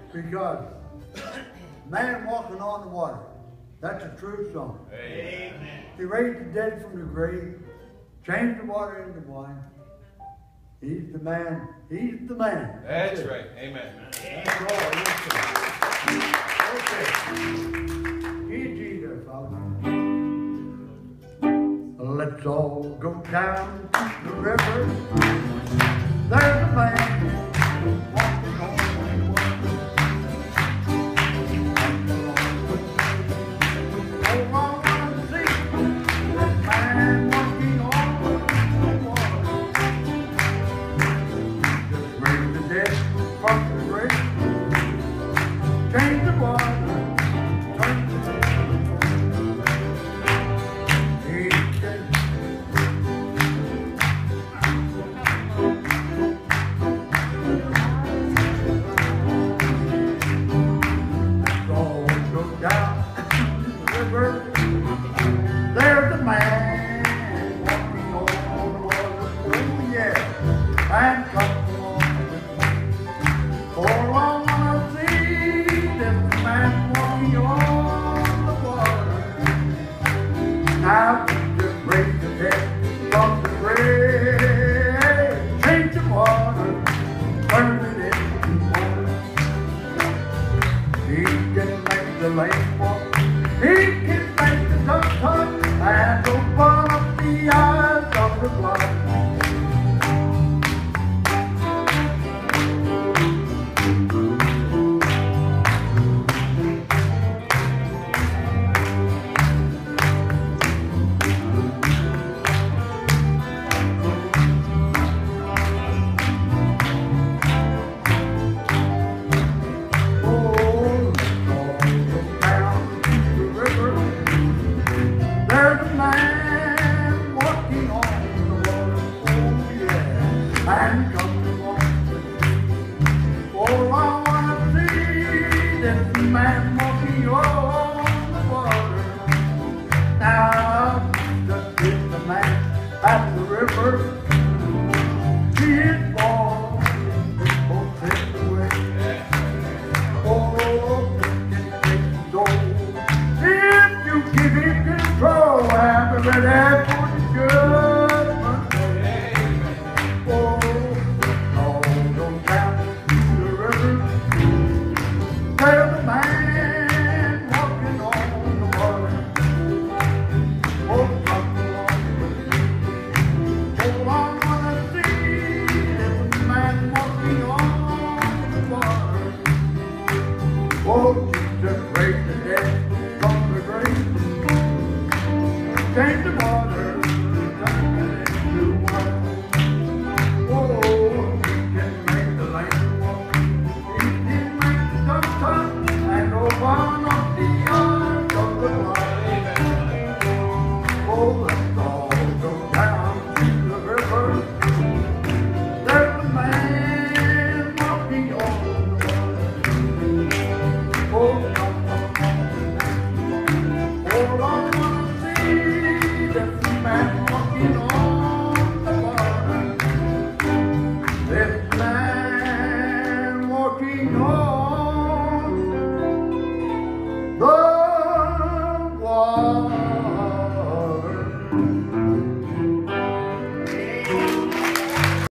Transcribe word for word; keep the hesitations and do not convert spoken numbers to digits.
Because man walking on the water, that's a true song. Amen. He raised the dead from the grave, changed the water into wine. He's the man. He's the man. That's right. Amen. That's all. Okay. Easy there, Father. Let's all go down the river. There's a man walking on the water. Oh, I want to see that man walking on the water. Just raise the dead from the grave, change the water, turn the dead. He changed. Let's all go down the river. There's a man walking on the water. Oh yeah, and come along with me. For I wanna see this man walking on the water. Now just raise the dead from the grave, change the water, turn it into water. He can make the lame walk. He can make the dumb talk and open up the eyes of the blind. Oh, let's all go down the river. There's a man walking on the water. Oh yeah, and come along with me. For I wanna see this man walking on the water. Now, just is the man at the river.